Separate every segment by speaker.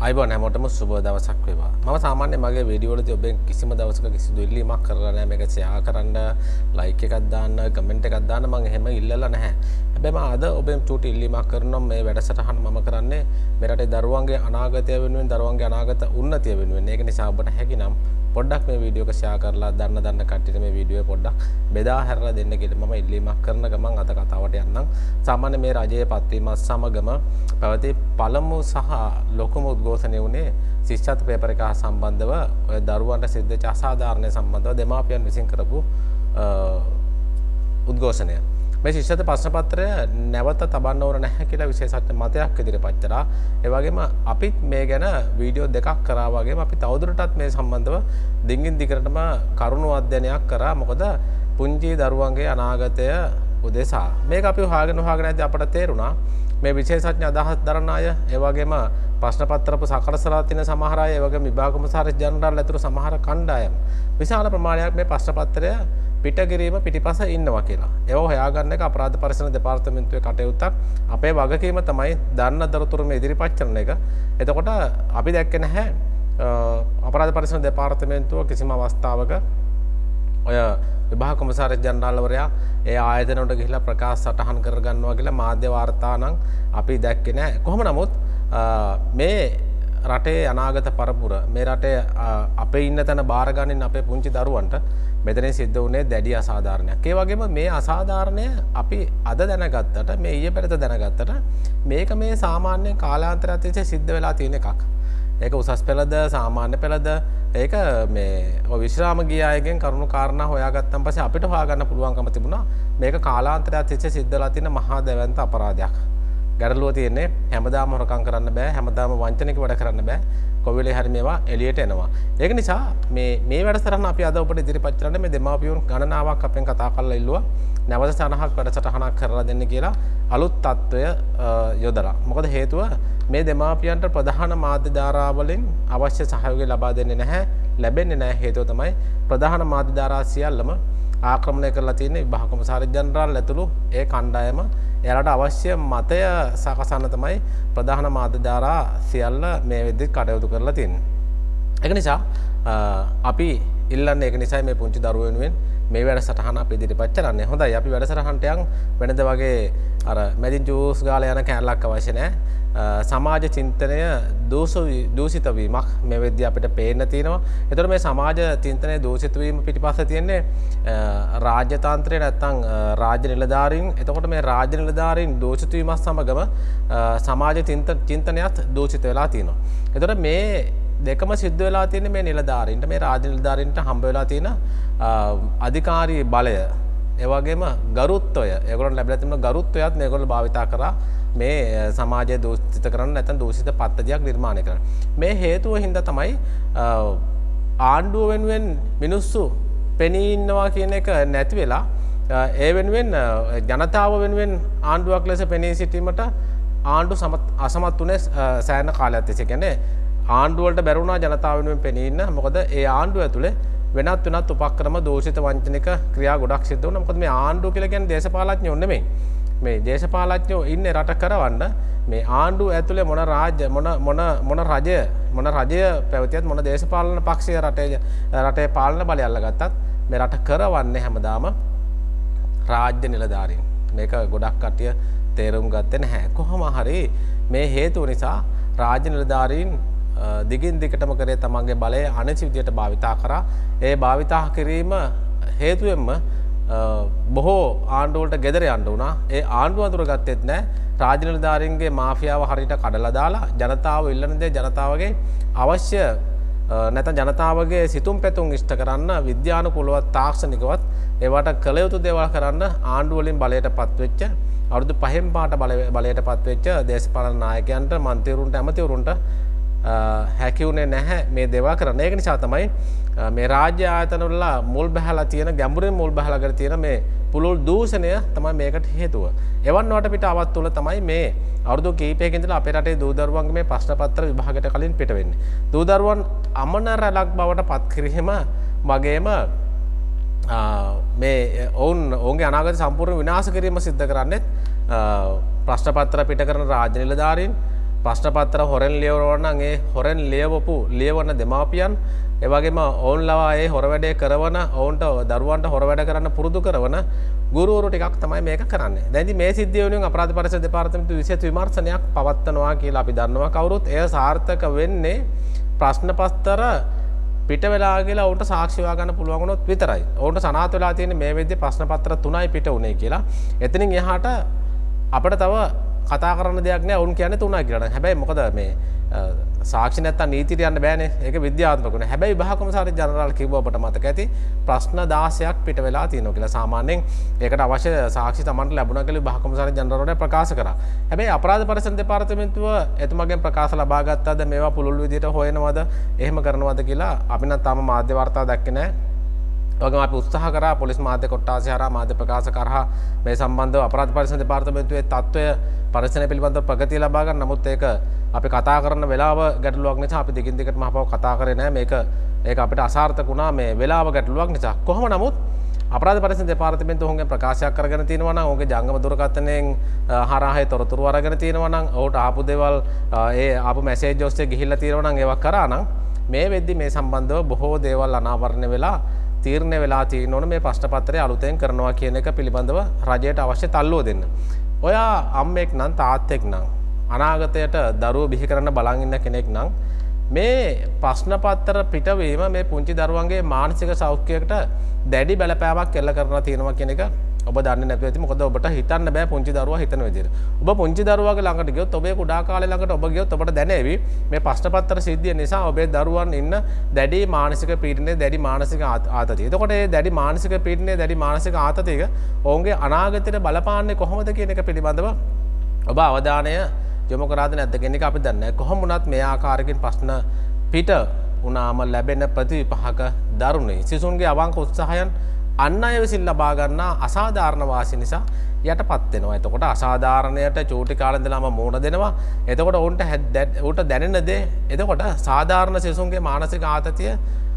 Speaker 1: අයිබෝන් හැමෝටම සුබ දවසක් වේවා. මම සාමාන්‍යයෙන් මගේ වීඩියෝ වලදී ඔබෙන් කිසිම දවසක කිසිදු ඉල්ලීමක් කරලා නැහැ. මේක ෂෙයා කරන්න, ලයික් එකක් දාන්න, කමෙන්ට් එකක් දාන්න මම එහෙම ඉල්ලලා නැහැ. හැබැයි මම අද ඔබෙන් චූටි ඉල්ලීමක් කරනවා. මේ වැඩසටහන මම කරන්නේ මේ රටේ දරුවන්ගේ අනාගතය වෙනුවෙන්, දරුවන්ගේ අනාගත උන්නතිය වෙනුවෙන්. ඒක නිසා ඔබට හැකිනම් පොඩ්ඩක් මේ වීඩියෝ එක ෂෙයා කරලා දන්න කට්ටියට මේ වීඩියෝ පොඩ්ඩක් බෙදා හැරලා දෙන්න කියලා මම ඉල්ලීමක් කරන ගමන් අද කතාවට යන්නම්. සාමාන්‍ය මේ රජයේ පත්වීමත් සමගම පැවති පළමු සහ ලොකුම උද්ඝෝෂණය වුණේ ශිෂ්‍යත්ව පේපර් එක හා සම්බන්ධව ඔය දරුවන්ට සිද්ධ වෙච්ච අසාධාරණ සම්බන්ධව දෙමාපියන් විසින් කරපු උද්ඝෝෂණය. මේ ශිෂ්‍යත්ව ප්‍රශ්න පත්‍රය නැවත තබන්න ඕන නැහැ කියලා විශේෂඥ මතයක් ඉදිරිපත් කරා. ඒ වගේම අපිත් මේ ගැන වීඩියෝ දෙකක් කරා වගේම අපි තවදුරටත් මේ සම්බන්ධව දිගින් දිගටම කරුණු අධ්‍යයනයක් කරා. මොකද පුංචි දරුවන්ගේ අනාගතය උදෙසා මේක අපි හොයාගෙන යද්දී අපට තේරුණා මේ විශේෂඥ අදහස් දරන අය, ඒ වගේම ප්‍රශ්න පත්‍රපු සකලසලා තියෙන සමහර අය, ඒ වගේම විභාග කොමසාරිස් ජනරාල් ඇතුළු සමහර කණ්ඩායම් විශාල ප්‍රමාණයක් මේ ප්‍රශ්න පත්‍රය පිටගිරීම පිටිපස ඉන්නවා කියලා. ඒව හොයාගන්න එක අපරාධ පරීක්ෂණ දෙපාර්තමේන්තුවේ කටයුත්තක්. අපේ වගකීම තමයි දන්න දරතුරු මේ ඉදිරිපත් කරන එක. එතකොට අපි දැක්කේ නැහැ අපරාධ පරීක්ෂණ දෙපාර්තමේන්තුව කිසිම අවස්ථාවක ඔය විභාග කොමසාරිස් ජනරාල්වරයා ඒ ආයතන වලට ගිහිලා ප්‍රකාශ සටහන් කරගන්නවා කියලා මාධ්‍ය වාර්තා නම් අපි දැක්කේ නැහැ. කොහොම නමුත් මේ රටේ අනාගත පරපුර, මේ රටේ අපේ ඉන්න තැන බාරගන්න අපේ පුංචි දරුවන්ට මෙතනින් සිද්ධ වුණේ දැඩි අසාධාරණයක්. ඒ වගේම මේ අසාධාරණය අපි අද දැනගත්තට, මේ ඊයේ පෙරේද දැනගත්තට මේක මේ සාමාන්‍ය කාලාන්තරයක් තිස්සේ සිද්ධ වෙලා තියෙන එකක්. ඒක උසස් පෙළද සාමාන්‍ය පෙළද ඒක මේ විශ්‍රාම ගිය අයගෙන් කරුණු කාරණා හොයාගත්තන් පස්සේ අපිට හොයාගන්න පුළුවන්කම තිබුණා මේක කාලාන්තරයක් තිස්සේ සිද්ධ වෙලා තියෙන මහා දැවැන්ත අපරාධයක්. ගැටලුව තියෙන්නේ හැමදාම හොරකම් කරන්න බෑ, හැමදාම වංචනික වැඩ කරන්න බෑ. කොවිලේ හරි මේවා එළියට එනවා. ඒක නිසා මේ වැඩසටහන අපි අද ඔබට ඉදිරිපත් කරන්නේ මේ දෙමාපියන් ගණනාවක් අපෙන් කතා කරලා ඉල්ලුවා නැවත සනහක් වැඩසටහනක් කරලා දෙන්න කියලා අලුත් තත්ත්වය යොදලා. මොකද හේතුව මේ දෙමාපියන්ට ප්‍රධාන මාධ්‍ය ධාරාවලින් අවශ්‍ය සහයෝගය ලබා දෙන්නේ නැහැ, ලැබෙන්නේ නැහැ. හේතුව තමයි ප්‍රධාන මාධ්‍ය ධාරා සියල්ලම ආක්‍රමණය කරලා තියෙන්නේ විභාග කොමසාරිස් ජනරාල් ඇතුළු ඒ කණ්ඩායම. එයාලට අවශ්‍ය මතය සකසන්න තමයි ප්‍රධාන මාධ්‍ය ධාරා සියල්ල මේ වෙද්දි කටයුතු කරලා තියෙන්නේ. ඒක නිසා අපි ඉල්ලන්නේ ඒක නිසා මේ පුංචි දරුවෝ වෙනුවෙන් මේ වැඩසටහන අපි ඉදිරිපත් කරන්නේ. හොඳයි, අපි වැඩසටහනට යන් වෙනද වගේ අර මැදින් ජූස් ගාලා යන කැලලක් අවශ්‍ය නැහැ. සමාජ චින්තනය දූෂිත වීමක් මේ වෙද්දී අපිට පේන්න තියෙනවා. ඒතර මේ සමාජ චින්තනය දූෂිත වීම පිටිපස්සේ තියෙන්නේ රාජ්‍ය තාන්ත්‍රය නැත්නම් රාජ්‍ය නිලධාරීන්. එතකොට මේ රාජ්‍ය නිලධාරීන් දූෂිත වීමත් සමගම සමාජ චින්තනයත් දූෂිත වෙලා තියෙනවා. ඒතර මේ දෙකම සිද්ධ වෙලා තියෙන්නේ මේ නිලධාරීන්ට, මේ රාජ්‍ය නිලධාරීන්ට හම්බ වෙලා තියෙන අධිකාරී බලය, ඒ වගේම ගරුත්වය, ඒගොල්ලන් ලැබිලා තිබුණ ගරුත්වයත් මේගොල්ලෝ භාවිතා කරා මේ සමාජය දූෂිත කරන්න නැත්නම් දූෂිත පද්ධතියක් නිර්මාණය කරන්න. මේ හේතුව හින්දා තමයි ආණ්ඩුව වෙනුවෙන් මිනිස්සු පෙනී ඉන්නවා කියන එක නැති වෙලා ඒ වෙනුවෙන් ජනතාව වෙනුවෙන් ආණ්ඩුවක් ලෙස පෙනී සිටීමට ආණ්ඩු අසමත් වුණේ සෑහෙන කාලයක් තිස්සේ. කියන්නේ ආණ්ඩුව වලට බැරුණා ජනතාව වෙනුවෙන් පෙනී ඉන්න. මොකද ඒ ආණ්ඩුව ඇතුලේ වෙනත් උපක්‍රම දූෂිත වංචනික ක්‍රියා ගොඩක් සිද්ධ වුණා. මොකද මේ ආණ්ඩුව කියලා කියන්නේ දේශපාලඥයෝ නෙමෙයි. මේ දේශපාලඥයෝ ඉන්නේ රට කරවන්න. මේ ආණ්ඩුව ඇතුලේ මොන රාජ්‍ය මොන රජය පැවතියත්, මොන දේශපාලන පක්ෂය රටේ පාලන බලය අල්ලගත්තත් මේ රට කරවන්නේ හැමදාම රාජ්‍ය නිලධාරීන්. මේක ගොඩක් කට්ටිය තේරුම් ගත්තේ නැහැ. කොහොම හරි මේ හේතුව නිසා රාජ්‍ය නිලධාරීන් දිගින් දිගටම කරේ තමන්ගේ බලය අනේසි විදියට භාවිතා කරා. ඒ භාවිතා කිරීම හේතුවෙන්ම බොහෝ ආණ්ඩු වලට ගෙදර යන්න වුණා. ඒ ආණ්ඩුව අඳුරගත්තෙත් නැහැ. රාජ්‍ය නිලධාරීන්ගේ මාෆියාව හරියට කඩලා දාලා ජනතාව ඉල්ලන දේ ජනතාවගේ අවශ්‍ය නැත්නම් ජනතාවගේ සිතුම් පැතුම් ඉෂ්ට කරන්න විද්‍යානුකූලවත් තාක්ෂණිකවත් ඒවට කළ යුතු දේවල් කරන්න ආණ්ඩුව වලින් බලයටපත් වෙච්ච අවුරුදු 5න් පාට බලයටපත් වෙච්ච දේශපාලන නායකයන්ට, මන්ත්‍රීවරුන්ට, ඇමතිවරුන්ට හැකියුනේ නැහැ මේ දේවල් කරන්න. ඒක නිසා තමයි මේ රාජ්‍ය ආයතන වල මුල් බහලා තියෙන, ගැඹුරින් මුල් බහලාගෙන තියෙන මේ පුළුල් දූෂණය තමයි මේකට හේතුව. එවන් වටපිටාවක් තුළ තමයි මේ අවුරුදු කිහිපයකින් ඉඳලා අපේ රටේ දූ දරුවන්ගේ මේ ප්‍රශ්න පත්‍ර විභාගයට කලින් පිට වෙන්නේ. දූ දරුවන් අමන රැලක් බවට පත් කිරීම වගේම මේ ඔවුන්ගේ අනාගත සම්පූර්ණ විනාශ කිරීම සිද්ධ කරන්නේ ප්‍රශ්න පත්‍ර පිට කරන රාජ්‍ය නිලධාරීන්, ප්‍රශ්න පත්‍ර හොරෙන් ලියවනවා නම් ඒ හොරෙන් ලියවන දෙමාපියන් ඒ වගේම ඔවුන් ලවා ඒ හොර වැඩේ කරන ඔවුන්ට දරුවන්ට හොර වැඩ කරන්න පුරුදු කරන ගුරුවරු ටිකක් තමයි මේක කරන්නේ. දැන් ඉතින් මේ සිද්ධිය වෙනුවෙන් අපරාධ පරීක්ෂණ දෙපාර්තමේන්තුව විශේෂ විමර්ශනයක් පවත්වනවා කියලා අපි දන්නවා. කවුරුත් එය සාර්ථක වෙන්නේ ප්‍රශ්න පත්‍ර පිට වෙලා කියලා ඔවුන්ට සාක්ෂි හොයා ගන්න පුළුවන් වුණොත් විතරයි. ඔවුන්ට සනාථ වෙලා තියෙන්නේ මේ වෙද්දී ප්‍රශ්න පත්‍ර 3යි පිට උනේ කියලා. එතනින් එහාට අපිට තව කතා කරන්න දෙයක් නෑ. ඔවුන් කියන්නේ 3යි කියලා. හැබැයි මොකද මේ සාක්ෂි නැත්තම් නීතියට යන්න බෑනේ. ඒක විද්‍යාත්මක නේ. හැබැයි විභාග කොමසාරිස් ජනරාල් කිව්ව ඔබට මතක ඇති ප්‍රශ්න 16ක් පිට වෙලා තියෙනවා කියලා. සාමාන්‍යයෙන් ඒකට අවශ්‍ය සාක්ෂි Tamanට ලැබුණා කියලා විභාග කොමසාරිස් ජනරාල්ට ප්‍රකාශ කරා. හැබැයි අපරාධ පරීක්ෂණ දෙපාර්තමේන්තුව එතුමාගෙන් ප්‍රකාශ ලබා ගත්තාද මේවා පුළුල් විදියට හොයනවද එහෙම කරනවද කියලා අපි නම් තාම මාධ්‍ය වාර්තා දැක්කේ නෑ. වගේම අපි උත්සාහ කරා පොලිස් මාධ්‍ය කොට්ටාසය හරහා මාධ්‍ය ප්‍රකාශ කරා මේ සම්බන්ධව අපරාධ පරීක්ෂණ දෙපාර්තමේන්තුවේ තත්ත්වය පරීක්ෂණ පිළිබඳව ප්‍රගතිය ලබා ගන්න. නමුත් ඒක අපි කතා කරන වෙලාව ගැටලුවක් නිසා අපි දිගින් දිගටම අපව කතා කරේ නැහැ. මේක අපිට අසාර්ථක වුණා මේ වෙලාව ගැටලුවක් නිසා. කොහොම නමුත් අපරාධ පරීක්ෂණ දෙපාර්තමේන්තුව ඔවුන්ගේ ප්‍රකාශයක් කරගෙන තියෙනවා නම් ඔවුන්ගේ ජංගම දුරකථනයෙන් හරහා තොරතුරු අරගෙන තියෙනවා නම් ඔහුට ආපු දේවල් ආපු මැසේජ් ඔස්සේ ගිහිල්ලා තියෙනවා නම් ඒවා කරා නම් මේ වෙද්දි මේ සම්බන්ධව බොහෝ දේවල් අනාවරණය වෙලා තීරණය වෙලා තියෙන ඕන මේ ප්‍රශ්න පත්‍රය අලුතෙන් කරනවා කියන එක පිළිබඳව රජයට අවශ්‍ය තල්ලුව දෙන්න. ඔයා අම්මෙක් නම් තාත්තෙක් නම් අනාගතයට දරුවෝ බිහි කරන්න බලන් ඉන්න කෙනෙක් නම් මේ ප්‍රශ්න පත්‍ර පිටවීම මේ පුංචි දරුවන්ගේ මානසික සෞඛ්‍යයකට දැඩි බලපෑමක් එල්ල කරනවා තියෙනවා කියන එක ඔබ දන්නේ නැතුව ඇති. මොකද ඔබට හිතන්න බෑ පුංචි දරුවා හිතන විදිහට. ඔබ පුංචි දරුවාගේ ළඟට ගියොත් ඔබේ කුඩා කාලේ ළඟට ඔබ ගියොත් ඔබට දැනේවි මේ ප්‍රශ්න පත්‍ර සිද්ධිය නිසා ඔබේ දරුවන් ඉන්න දැඩි මානසික පීඩනයේ දැඩි මානසික ආතතිය. එතකොට මේ දැඩි මානසික පීඩනයේ දැඩි මානසික ආතතියක ඔවුන්ගේ අනාගතයට බලපාන්නේ කොහොමද කියන එක පිළිබඳව ඔබ අවධානය යොමු කරාද නැද්ද කියන එක අපි දන්නේ නැහැ. කොහොම වුණත් මේ ආකාරයකින් ප්‍රශ්න පිට වුණාම ලැබෙන ප්‍රතිවිපාක දරුණුයි. සිසුන්ගේ අවංක උත්සාහයන් අන් අය විසින් ලබා ගන්නා අසාධාරණ වාසි නිසා යටපත් වෙනවා. එතකොට අසාධාරණයට චූටි කාලේ ඉඳලාම මුහුණ දෙනවා. එතකොට උන්ට දැනෙන දේ එතකොට සාධාරණ සිසුන්ගේ මානසික ආතතිය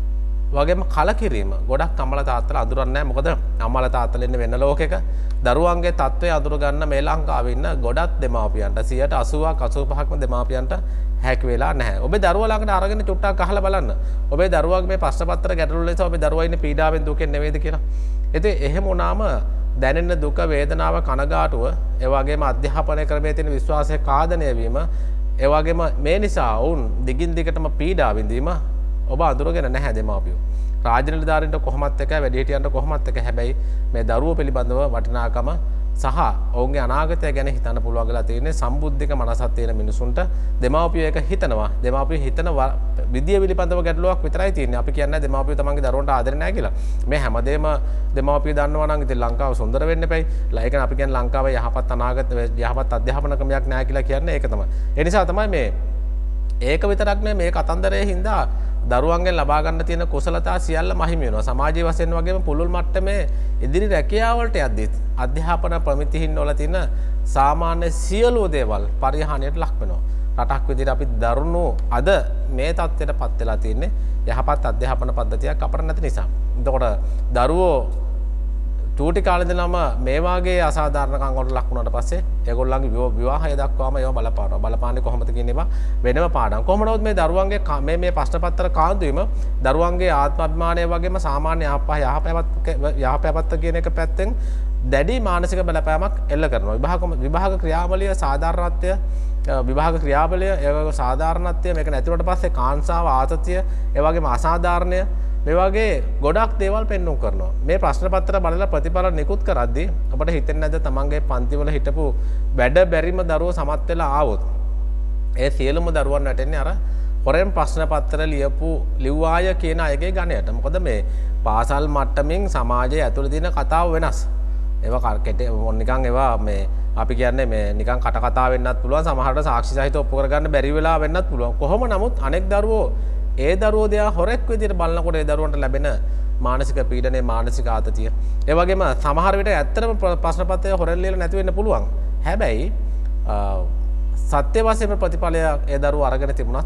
Speaker 1: වගේම කලකිරීම ගොඩක් අම්මලා තාත්තලා අඳුරන්නේ නැහැ. මොකද අම්මලා තාත්තලා ඉන්නේ වෙන ලෝකෙක. දරුවන්ගේ තත්ත්වය අඳුර ගන්න මේ ලංකාවේ ඉන්න ගොඩක් දෙමාපියන්ට 80%ක් 85%ක්ම දෙමාපියන්ට හැකි වෙලා නැහැ. ඔබේ දරුවා ළඟට අරගෙන චුට්ටක් අහලා බලන්න. ඔබේ දරුවාගේ මේ ප්‍රශ්න පත්‍ර ගැටලු නිසා ඔබේ දරුවා ඉන්නේ පීඩාවෙන් දුකෙන් නෙවෙයිද කියලා. ඉතින් එහෙම වුණාම දැනෙන දුක වේදනාව කනගාටුව ඒ වගේම අධ්‍යාපනය ක්‍රමයේ තියෙන විශ්වාසය කාදනය වීම ඒ වගේම මේ නිසා වුන් දිගින් දිගටම පීඩා විඳීම ඔබ අඳුරගෙන නැහැ දෙමාපියෝ. රාජ්‍ය නිලධාරීන්ට කොහොමත් එකයි වැඩිහිටියන්ට කොහොමත් එකයි. හැබැයි මේ දරුවෝ පිළිබඳව වටිනාකම සහ ඔවුන්ගේ අනාගතය ගැන හිතන්න පුළුවන් වෙලා තියෙන්නේ සම්බුද්ධික මනසක් තියෙන මිනිසුන්ට. දෙමාපියෝ ඒක හිතනවා. දෙමාපියෝ හිතන විදිය පිළිබඳව ගැටලුවක් විතරයි තියෙන්නේ. අපි කියන්නේ දෙමාපියෝ තමන්ගේ දරුවන්ට ආදරේ නැහැ කියලා. මේ හැමදේම දෙමාපියෝ දන්නවා නම් ඉතින් ලංකාව සුන්දර වෙන්න එපයි. ඒ කියන්නේ අපි කියන්නේ ලංකාවේ යහපත් අනාගත යහපත් අධ්‍යාපන ක්‍රමයක් නැහැ කියලා කියන්නේ ඒක තමයි. ඒ නිසා තමයි මේ ඒක විතරක් නෙමෙයි මේ කතන්දරයේ හින්දා දරුවන්ගෙන් ලබා ගන්න තියෙන කුසලතා සියල්ල මහිමි වෙනවා. සමාජීය වශයෙන් වගේම පුළුල් මට්ටමේ ඉදිරි රැකියාව වලට යද්දිත් අධ්‍යාපන ප්‍රමිතිහින් වල තියෙන සාමාන්‍ය සියලු දේවල් පරිහානියට ලක් වෙනවා. රටක් විදිහට අපි දරුණු අද මේ තත්ත්වයටපත් වෙලා තියෙන්නේ යහපත් අධ්‍යාපන පද්ධතියක් අපර නැති නිසා. එතකොට දරුවෝ චූටි කාලේ ඉඳලම මේ වාගේ අසාධාරණකම් වලට ලක් වුණාට පස්සේ ඒගොල්ලන්ගේ විවාහය දක්වාම ඒවා බලපානවා. බලපාන්නේ කොහොමද කියන ඒවා වෙනම පාඩම්. කොහොම නමුත් මේ දරුවන්ගේ මේ ප්‍රශ්න පත්‍ර කාන්දු වීම දරුවන්ගේ ආත්මාභිමානය වගේම සාමාන්‍ය යහපැවැත්ත කියන එක පැත්තෙන් දැඩි මානසික බලපෑමක් එල්ල කරනවා. විභාග ක්‍රියාවලිය සාධාරණත්වය විභාග ක්‍රියාවලිය ඒ වගේ සාධාරණත්වය මේක නැතිවට පස්සේ කාංසාව ආතතිය ඒ වගේම අසාධාරණය මේ වගේ ගොඩක් දේවල් පෙන්වුම් කරනවා. මේ ප්‍රශ්න පත්‍ර බලලා ප්‍රතිඵල නිකුත් කරද්දී අපිට හිතෙන්නේ නැද්ද තමන්ගේ පන්තිවල හිටපු වැඩ බැරිම දරුවෝ සමත් වෙලා ආවොත් ඒ සියලුම දරුවන් වැටෙන්නේ අර හොරෙන් ප්‍රශ්න පත්‍ර ලිව්වාය කියන අයගේ ගණයට. මොකද මේ පාසල් මට්ටමින් සමාජයේ ඇතුළේ තියෙන කතාව වෙනස්. ඒවා නිකන් ඒවා මේ අපි කියන්නේ මේ නිකන් කට කතා වෙන්නත් පුළුවන්. සමහරට සාක්ෂි සහිතව ඔප්පු කරගන්න බැරි වෙලා වෙන්නත් පුළුවන්. කොහොම නමුත් අනෙක් දරුවෝ ඒ දරුවෝ දෙයා හොරෙක් විදිහට බලනකොට ඒ දරුවන්ට ලැබෙන මානසික පීඩනය මානසික ආතතිය ඒ වගේම සමහර විට ඇත්තටම ප්‍රශ්න පත්‍රය හොරෙන් ලියලා නැති වෙන්න පුළුවන්. හැබැයි සත්‍ය වශයෙන්ම ප්‍රතිඵලය ඒ දරුවෝ අරගෙන තිබුණත්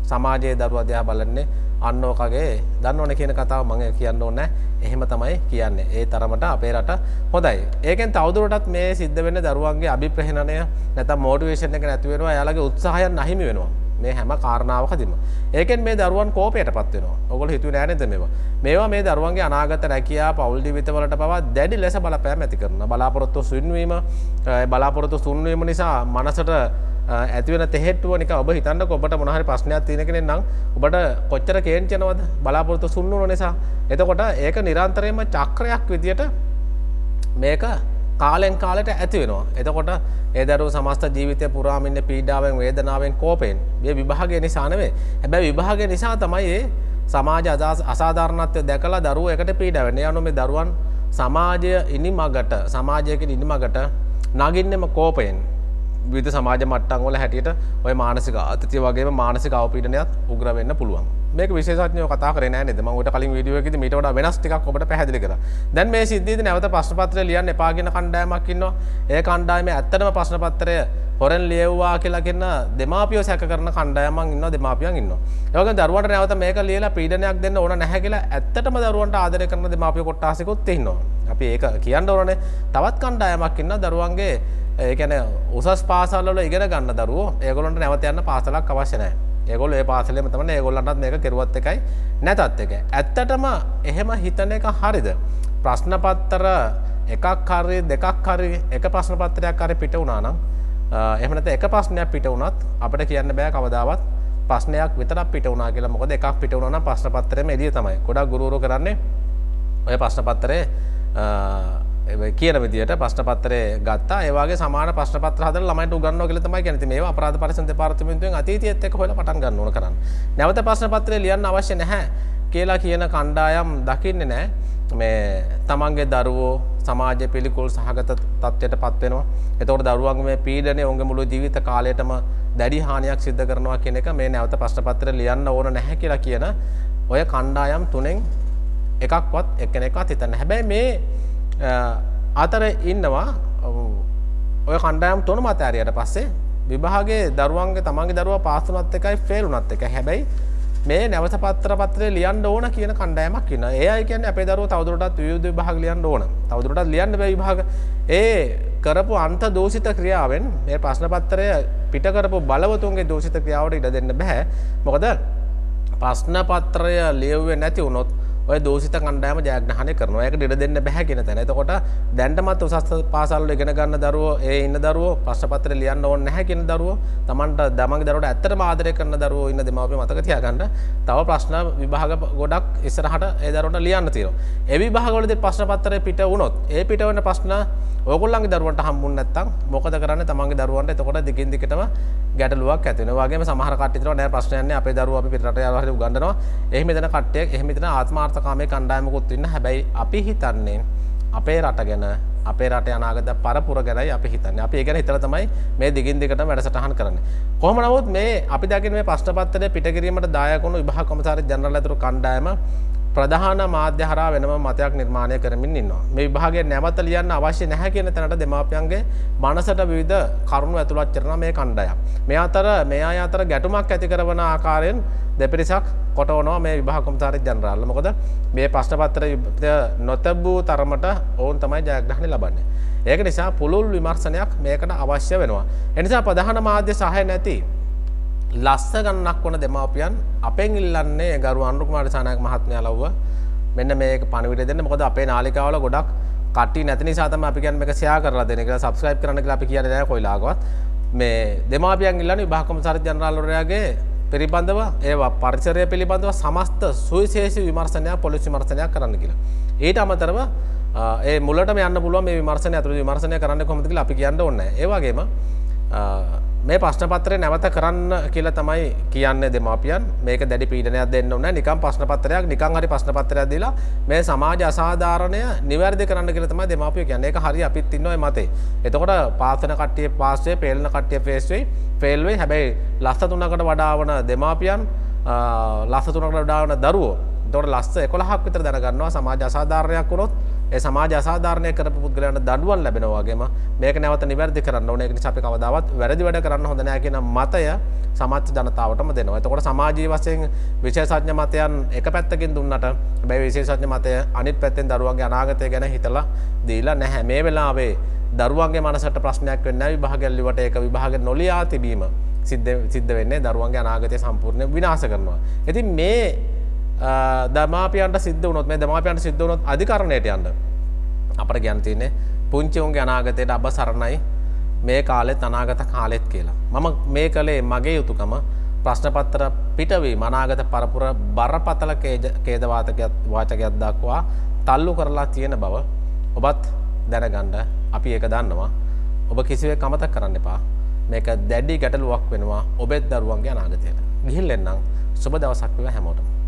Speaker 1: සමාජයේ දරුවා දිහා බලන්නේ අන්න ඔකගේ දන්නවනේ කියන කතාව මම කියන්න ඕනේ නැහැ. එහෙම තමයි කියන්නේ. ඒ තරමට අපේ රට හොඳයි. ඒකෙන් තවදුරටත් මේ සිද්ධ වෙන දරුවන්ගේ අභිප්‍රේරණය නැත්නම් මොටිවේෂන් එක නැති වෙනවා. එයාලගේ උත්සාහයන් අහිමි වෙනවා. මේ හැම කාරණාවකදීම. ඒකෙන් මේ දරුවන් කෝපයටපත් වෙනවා. ඔයගොල්ලෝ හිතුවේ නෑ නේද මේවා? මේවා මේ දරුවන්ගේ අනාගත රැකියාව පෞල් ජීවිතවලට පවා දැඩි ලෙස බලපෑම් ඇති කරනවා. බලාපොරොත්තු සුන්වීම, බලාපොරොත්තු සුන්වීම නිසා මනසට ඇති වෙන තෙහෙට්ටුව නිකන් ඔබ හිතන්නකො ඔබට මොන හරි ප්‍රශ්නයක් තියෙන කෙනෙක් නම් ඔබට කොච්චර කේන්ති යනවද බලාපොරොත්තු සුන්වන නිසා. එතකොට ඒක නිරන්තරයෙන්ම චක්‍රයක් විදියට මේක කාලෙන් කාලට ඇති වෙනවා. එතකොට ඒ දරුවෝ සමස්ත ජීවිතය පුරාම ඉන්නේ පීඩාවෙන්, වේදනාවෙන්, කෝපයෙන්. මේ විභාගය නිසා නෙවෙයි. හැබැයි විභාගය නිසා තමයි මේ සමාජ අසාධාරණත්වය දැකලා දරුවෝ එකට පීඩා වෙන්නේ. ඒ අනුව මේ දරුවන් සමාජය ඉනිමගට, සමාජයකින් ඉනිමගට නගින්නෙම කෝපයෙන්. විවිධ සමාජ මට්ටම් වල හැටියට ඔය මානසික ආතතිය වගේම මානසික අවපීඩනයත් උග්‍ර වෙන්න පුළුවන්. මේක විශේෂඥයෝ කතා කරේ නෑ නේද? මම ඔයාලට කලින් වීඩියෝ එකේදී මීට වඩා වෙනස් ටිකක් ඔබට පැහැදිලි කරා. දැන් මේ සිද්ධියේදී නැවත ප්‍රශ්න පත්‍රය ලියන්න එපා කියන කණ්ඩායමක් ඉන්නවා. ඒ කණ්ඩායමේ ඇත්තටම ප්‍රශ්න පත්‍රය හොරෙන් ලියවුවා කියලා කියන දෙමාපියෝ සැක කරන කණ්ඩායමක් ඉන්නවා, දෙමාපියන් ඉන්නවා. ඒ වගේම දරුවන්ට නැවත මේක ලියලා පීඩනයක් දෙන්න ඕන නැහැ කියලා ඇත්තටම දරුවන්ට ආදරය කරන දෙමාපියෝ කොට්ටාසිකුත් ඉන්නවා. අපි ඒක කියන්න ඕනේ. තවත් කණ්ඩායමක් ඉන්නවා දරුවන්ගේ ඒ කියන්නේ උසස් පාසල් වල ඉගෙන ගන්න දරුවෝ ඒගොල්ලන්ට නැවත යන්න පාසලක් අවශ්‍ය නැහැ. ඒගොල්ලෝ ඒ පාසලෙම තමයි ඒගොල්ලන්ටත් මේක කෙරුවත් එකයි නැතත් එකයි. ඇත්තටම එහෙම හිතන එක හරිද? ප්‍රශ්න පත්‍ර එකක් හරි දෙකක් හරි එක ප්‍රශ්න පත්‍රයක් හරි පිට වුණා නම් එහෙම නැත්නම් එක ප්‍රශ්නයක් පිට වුණත් අපිට කියන්න බෑ කවදාවත් ප්‍රශ්නයක් විතරක් පිට වුණා කියලා. මොකද එකක් පිට වුණා නම් ප්‍රශ්න පත්‍රෙම එළිය තමයි. ගොඩක් ගුරුවරු කරන්නේ ඔය ප්‍රශ්න පත්‍රයේ කියන විදියට ප්‍රශ්න පත්‍රය ගත්තා. ඒ වගේ සමාන ප්‍රශ්න පත්‍ර හදලා ළමයින්ට උගන්වනවා කියලා තමයි කියන්නේ. ඉතින් මේවා අපරාධ පරීක්ෂණ දෙපාර්තමේන්තුවෙන් අතීතයේත් එක්ක හොයලා පටන් ගන්න ඕන කරන්නේ. නැවත ප්‍රශ්න පත්‍රය ලියන්න අවශ්‍ය නැහැ කියලා කියන කණ්ඩායම් දකින්නේ නැහැ. මේ තමන්ගේ දරුවෝ සමාජයේ පිළිකුල් සහගත තත්ත්වයටපත් වෙනවා. එතකොට දරුවන්ගේ මේ පීඩනය උන්ගේ මුළු ජීවිත කාලයටම දැඩි හානියක් සිද්ධ කරනවා කියන එක මේ නැවත ප්‍රශ්න පත්‍රය ලියන්න ඕන නැහැ කියලා කියන ඔය කණ්ඩායම් තුනෙන් එකක්වත් එක්කෙනෙක්වත් හිතන්නේ. හැබැයි මේ අතර ඉන්නවා ඔය කණ්ඩායම් තුන මත ඇරියට පස්සේ විභාගයේ දරුවන්ගේ තමන්ගේ දරුවා පාස් වුණත් එකයි ෆේල් වුණත් එකයි. හැබැයි මේ නැවත පත්‍රය ලියන්න ඕන කියන කණ්ඩායමක් ඉන්නවා. ඒ අය කියන්නේ අපේ දරුවෝ තවදුරටත් විවිධ විභාග ලියන්න ඕන. තවදුරටත් ලියන්න බෑ විභාග. ඒ කරපු අන්ත දූෂිත ක්‍රියාවෙන් මේ ප්‍රශ්න පත්‍රය පිට කරපු බලවතුන්ගේ දූෂිත ක්‍රියාවට ඉඩ දෙන්න බෑ. මොකද ප්‍රශ්න පත්‍රය ලියුවේ නැති වුණොත් ඔය දෝෂිත කණ්ඩායම ජයග්‍රහණය කරනවා. ඒකට ඉඩ දෙන්න බෑ කියන තැන. එතකොට දැන්ටමත් උසස් පාසල් වල ඉගෙන ගන්න දරුවෝ, ඒ ඉන්න දරුවෝ ප්‍රශ්න පත්‍රය ලියන්න ඕනේ නැහැ කියන දරුවෝ, තමන්ට තමන්ගේ දරුවට ඇත්තටම ආදරය කරන දරුවෝ ඉන්න දෙමාපියෝ මතක තියාගන්න. තව ප්‍රශ්න විභාග ගොඩක් ඉස්සරහට ඒ දරුවන්ට ලියන්න තියෙනවා. ඒ විභාගවලදී ප්‍රශ්න පත්‍රය පිට වුණොත්, ඒ පිට වෙන ප්‍රශ්න ඔයගොල්ලන්ගේ දරුවන්ට හම්බුනේ නැත්නම් මොකද කරන්නේ තමන්ගේ දරුවන්ට? එතකොට දිගින් දිගටම ගැටලුවක් ඇති වෙනවා. ඒ වගේම සමහර කට්ටිය හිතනවා නෑ ප්‍රශ්නයක් නෑ අපේ දරුවෝ අපි පිටරට යනවා හරි උගන්වනවා. එහෙම හිතන කට්ටිය, එහෙම හිතන ආත්මාර්ථකාමී කණ්ඩායමකුත් ඉන්න. හැබැයි අපි හිතන්නේ අපේ රට ගැන, අපේ රටේ අනාගත පරපුර ගැනයි අපි හිතන්නේ. අපි ඒ ගැන හිතලා තමයි මේ දිගින් දිගටම වැඩසටහන් කරන්නේ. කොහොම නමුත් මේ අපි දකින මේ ප්‍රශ්න පත්‍රය පිට කිරීමට දායක වුණු විභාග කොමසාරිස් ජනරල් ඇතුළු කණ්ඩායම ප්‍රධාන මාධ්‍ය හරහා වෙනම මතයක් නිර්මාණය කරමින් ඉන්නවා. මේ විභාගය නැවත ලියන්න අවශ්‍ය නැහැ කියන තැනට දෙමාපියන්ගේ මනසට විවිධ කරුණු ඇතුළත් කරන මේ කණ්ඩායම්. මේ අය අතර ගැටුමක් ඇති කරන ආකාරයෙන් දෙපිරිසක් කොටවනවා මේ විභාග කොමසාරිස් ජනරල්. මොකද මේ ප්‍රශ්න පත්‍රය නොතබූ තරමට ඔවුන් තමයි ජයග්‍රහණය ලබන්නේ. ඒක නිසා පුළුල් විමර්ශනයක් මේකට අවශ්‍ය වෙනවා. ඒ නිසා ප්‍රධාන මාධ්‍ය සහාය නැති ලස්ස ගන්නක් වන දෙමාපියන් අපෙන් ඉල්ලන්නේ ගරු අනුර කුමාර සානායක මහත්මයා ලව්ව මෙන්න මේක පණිවිඩය දෙන්න. මොකද අපේ නාලිකාවල ගොඩක් කට්ටිය නැති නිසා තමයි අපි කියන්නේ මේක ෂෙයා කරලා දෙන්න කියලා, සබ්ස්ක්‍රයිබ් කරන්න කියලා අපි කියන්නේ නැහැ කොයිලාකවත්. මේ දෙමාපියන් ඉල්ලන්නේ විභාග කොමසාරිස් ජනරල් වරයාගේ පිළිබඳව ඒවා පරිසරය පිළිබඳව සමස්ත සුවිශේෂී විමර්ශනයක්, පොලිස් විමර්ශනයක් කරන්න කියලා. ඊට අමතරව ඒ මුලටම යන්න පුළුවන් මේ විමර්ශනය අතුරු විමර්ශනය කරන්න කොහොමද කියලා අපි කියන්න ඕනේ නැහැ. ඒ වගේම මේ ප්‍රශ්න පත්‍රය නැවත කරන්න කියලා තමයි කියන්නේ දෙමාපියන්. මේක දැඩි පීඩනයක් දෙන්න ඕනේ. නිකම් ප්‍රශ්න පත්‍රයක්, නිකම් හරි ප්‍රශ්න පත්‍රයක් දීලා මේ සමාජ අසාධාරණය නිවැරදි කරන්න කියලා තමයි දෙමාපියෝ කියන්නේ. ඒක හරි අපිත් ඉන්න ඔය මතේ. එතකොට පාස් වෙන කට්ටිය පාස් වෙයි, ෆේල් වෙන කට්ටිය ෆේල් වෙයි. හැබැයි ලස්ස 3කට වඩා වන දෙමාපියන්, ලස්ස 3කට වඩා වන දරුවෝ එතකොට ලස්ස 11ක් විතර දැනගන්නවා සමාජ අසාධාරණයක් වුණොත් ඒ සමාජ අසාධාරණය කරපු පුද්ගලයන්ට දඬුවම් ලැබෙනවා වගේම මේක නැවත නිවැරදි කරන්න ඕනේ. ඒක නිසා අපි කවදාවත් වැරදි වැඩ කරන්න හොඳ නැහැ කියන මතය සමස්ත ජනතාවටම දෙනවා. එතකොට සමාජීය වශයෙන් විශේෂඥ මතයන් එක පැත්තකින් දුන්නට හැබැයි විශේෂඥ මතය අනිත් පැත්තෙන් දරුවන්ගේ අනාගතය ගැන හිතලා දීලා නැහැ. මේ වෙලාවේ දරුවන්ගේ මනසට ප්‍රශ්නයක් වෙන්නේ නැහැ. විභාගය ලිවට ඒක විභාගය නොලියා තිබීම සිද්ධ වෙන්නේ දරුවන්ගේ අනාගතය සම්පූර්ණයෙන් විනාශ කරනවා. ඉතින් මේ දමාපියන්ට සිද්ධ වුණොත් මේ දමාපියන්ට සිද්ධ වුණොත් අධිකරණයට යන්න අපිට කියන්න තියෙන්නේ පුංචි උන්ගේ අනාගතයට අප සරණයි මේ කාලෙත් අනාගත කාලෙත් කියලා. මම මේ කලේ මගේ යුතුයකම ප්‍රශ්න පත්‍ර පිටවීම අනාගත පරපුර බරපතල ඛේද වාචකයක් දක්වා තල්ලු කරලා තියෙන බව ඔබත් දැනගන්න අපි ඒක දන්නවා. ඔබ කිසිවෙක් අමතක කරන්න එපා. මේක දැඩි ගැටලුවක් වෙනවා ඔබේ දරුවන්ගේ අනාගතයට. ගිහින් එන්නම් සුබ දවසක් වේවා හැමෝටම.